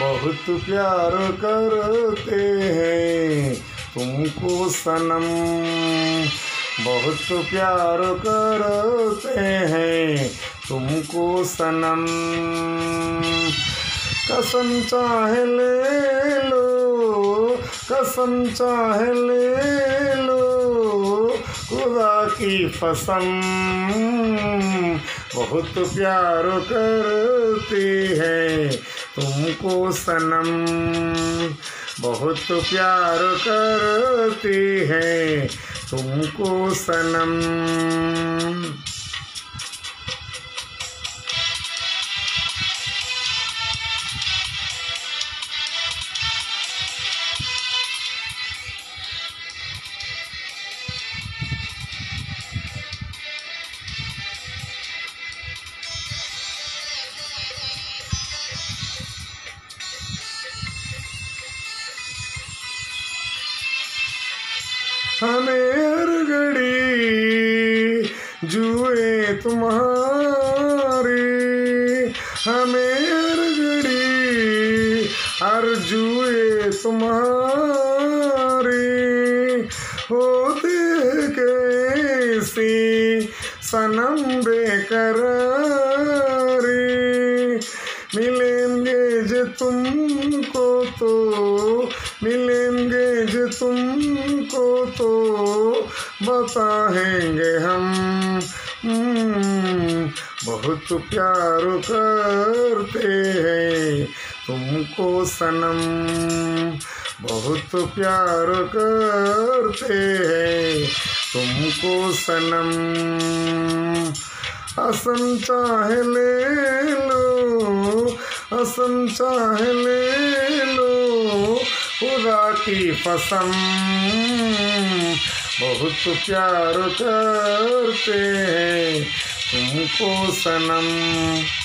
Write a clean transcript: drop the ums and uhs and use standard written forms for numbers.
बहुत प्यार करते हैं तुमको सनम, बहुत प्यार करते हैं तुमको सनम। कसम चाहे ले लो, कसम चाहे ले लो, खुदा की कसम, बहुत प्यार करते हैं तुमको सनम, बहुत प्यार करते हैं तुमको सनम। हमें हर घड़ी जुए तुम्हारी, हमें हर घड़ी हर जुए तुम्हारी, होते कैसी सनम बेकरारी। मिलेंगे जे तुमको तो, मिलेंगे जे तुमको तो बताएंगे हम, बहुत प्यार करते हैं तुमको सनम, बहुत प्यार करते हैं तुमको सनम। असम चाहे ले लो, असम चाहे ले लो, खुदा की कसम, बहुत प्यार करते हैं तुमको सनम।